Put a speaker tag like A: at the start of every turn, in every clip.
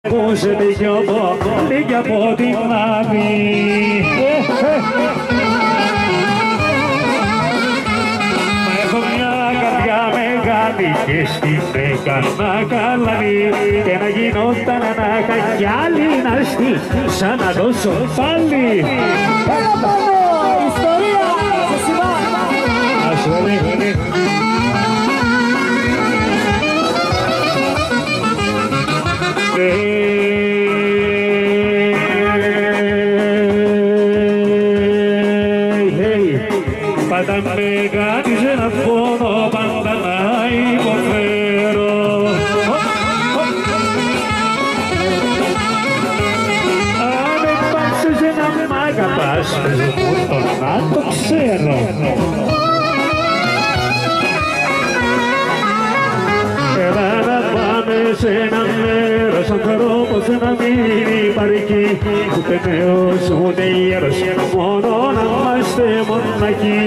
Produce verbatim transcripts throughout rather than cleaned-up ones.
A: Ακούσετε κι εγώ λίγη από την άδη. Μα έχω μια καρδιά μεγάλη και στην έκανα καλή και να γινόταν να είχα κι άλλη να στείλ σαν να δώσω πάλι.
B: Έλα πάνω, ιστορία, σε σημά.
A: Ας βολεύουνε. Πάντα με κάνεις ένα πόνο, πάντα να υποφέρω. Αν επάξεις να μ' αγαπάς, πες μου το να το ξέρω. Έλα να πάμε σε ένα μέρος, ανθρώπος να μην υπάρχει, ούτε νέος ούτε γέρος, μόνο να είμαστε μοναχοί.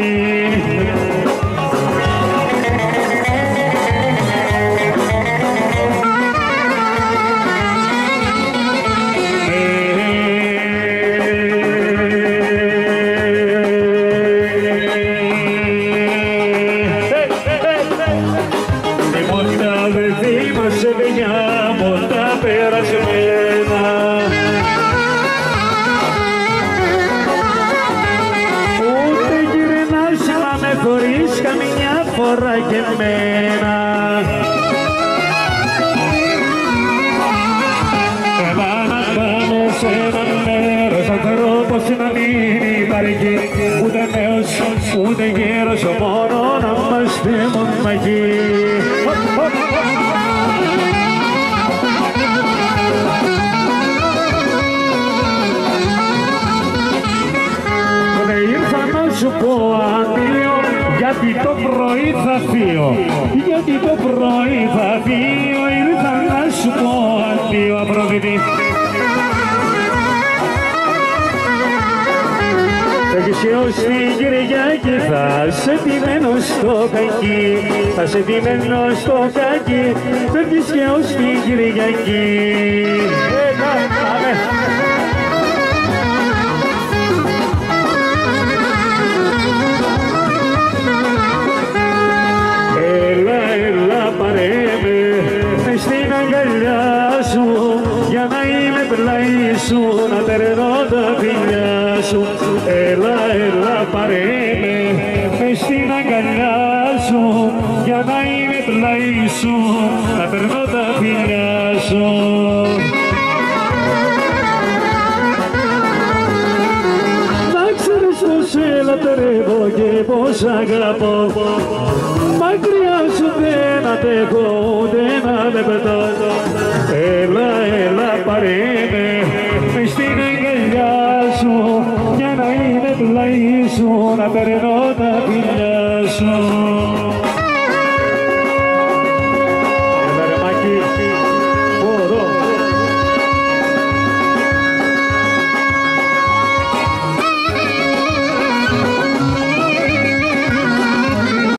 A: Χωρίς καμιά φορά και εμένα. Έλα να πάμε σε ένα μέρος, ανθρώπος να μην υπάρχει, ούτε νέος ούτε γέρος, μόνο να είμαστε μοναχοί. Δεν ήρθα να σου πω αντίο, γιατί το πρωί θα φύγω, γιατί το πρωί θα φύγω, ήρθα να σου πω αντίο απρόβλητη. Θα έχεις έως την Κυριακή, θα σε επιμένω στο κακί, θα σε επιμένω στο κακί, θα έχεις έως την Κυριακή. Στην αγκαλιά σου, για να είμαι πλάι σου, να περνώ τα φιλιά σου. Έλα, έλα πάρε με, μες στην αγκαλιά σου, για να είμαι πλάι σου, να περνώ τα φιλιά σου. Να ξέρεις πως σε λατρεύω και πως αγαπώ, μακριά σου δεν αντέχω ούτε να με πετώ. Έλα, έλα πάρε με, μες στην αγκαλιά σου, για να είμαι πλάι σου, να περνώ τα φιλιά σου.